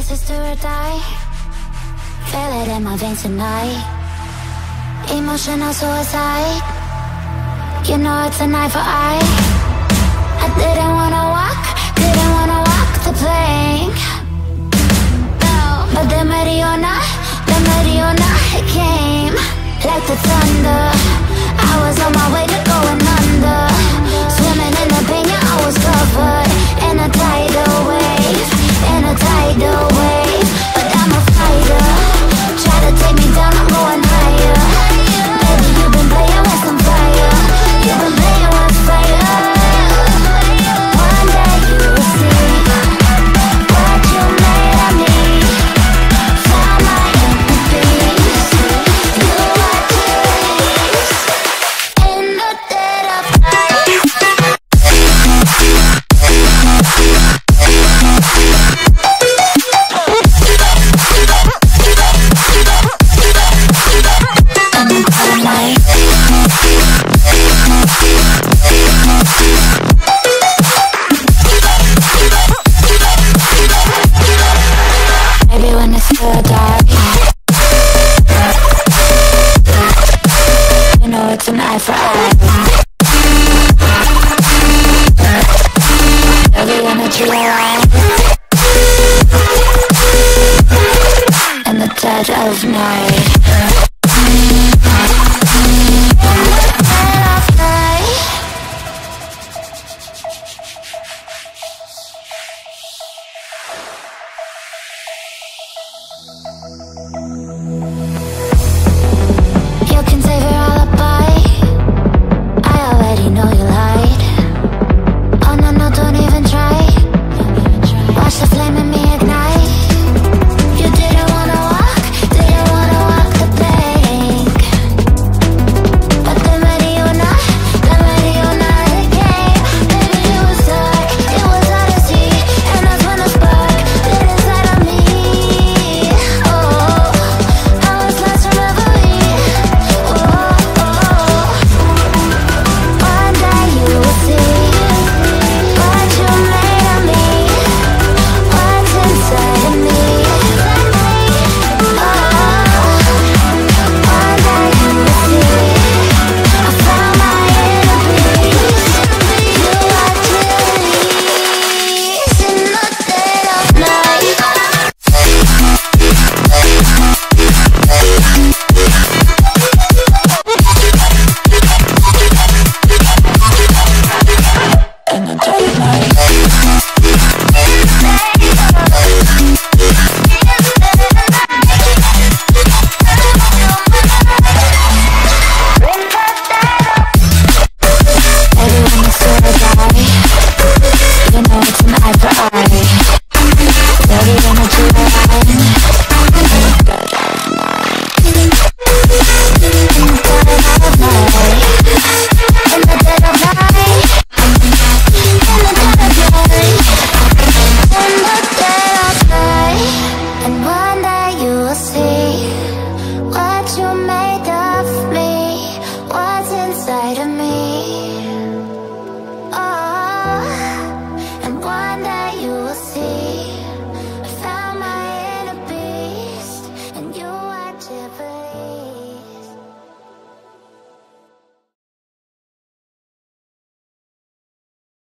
this is do or die. Feel it in my veins tonight. Emotional suicide. You know it's an eye for eye. I didn't wanna walk the plank. No, but the Mariona, it came like the thunder. I was on my way to going under. Swimming in the pain, yeah, I was covered in a tidal wave, in a tidal wave. But I'm a fighter. Try to take me down, I'm going higher. Baby, you've been playing with some fire. You've been playing with fire. One day you'll see what you made of me. Found my inner peace. You are peace in the dead of night. Maybe when it's still dark, you know it's an eye for eye. Everyone that you are in the dead of night.